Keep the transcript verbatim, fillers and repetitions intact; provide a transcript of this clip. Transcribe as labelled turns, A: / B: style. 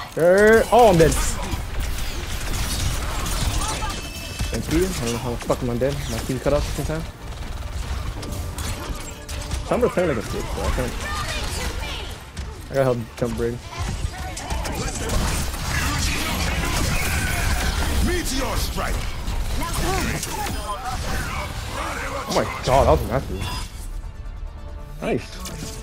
A: Er, oh, I'm dead. Thank you. I don't know how the fuck am I dead. My team cut off at the same time. Somebody's playing like a bitch, so I can't. I gotta help jump bridge.
B: Meteor strike.
A: Oh my god, that was massive. Nice.